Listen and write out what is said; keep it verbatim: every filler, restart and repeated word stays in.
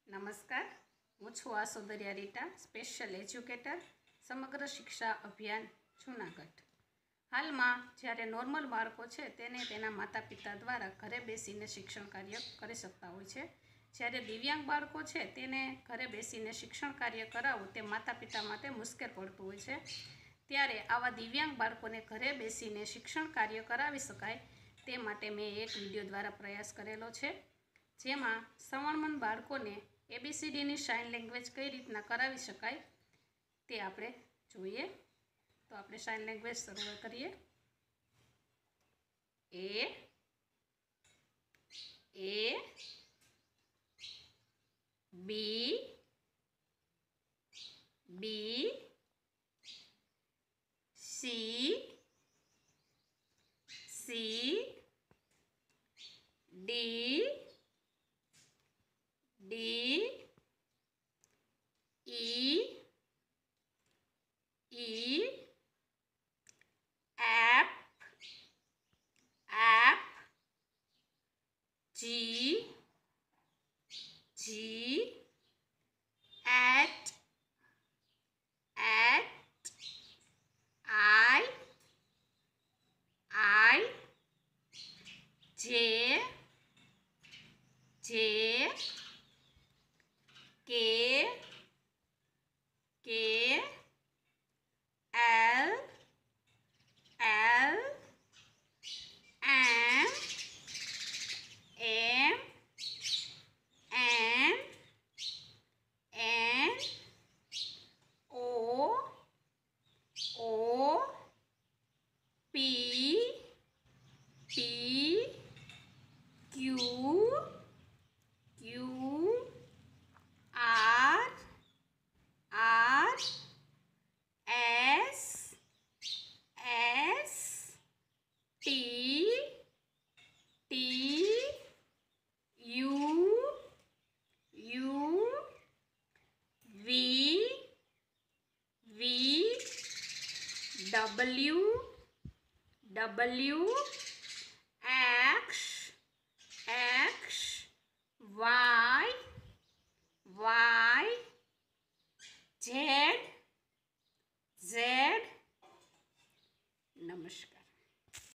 नमस्कार, हूँ छुं आसोदरिया रीटा, स्पेशल एज्युकेटर, समग्र शिक्षा अभियान जूनागढ़। हाल में ज्यारे नॉर्मल बाळको छे तेने तेना माता पिता द्वारा घरे बेसीने शिक्षण कार्य करी सकता होय छे। ज्यारे दिव्यांग बाळको छे तेने घरे बेसीने शिक्षण कार्य कराववुं ते माता पिता माटे मुश्केल पड़तुं होय छे। त्यारे आवा दिव्यांग बाळकोने घरे बेसीने शिक्षण कार्य करावी शकाय ते माटे मैं एक विडियो द्वारा प्रयास करेलो छे, जेमां रवणम बाळकोने एबीसीडी नी साइन लेंग्वेज कई रीतना करावी शकाय ते आपणे जोईए। तो आपणे साइन लेंग्वेज शरू करीए। A A B B C C D D E E F F G G H H I I J J K K L L M M N N O O P P Q Q R R S S T T U U V V W W X X Y Y Z Z. नमस्कार।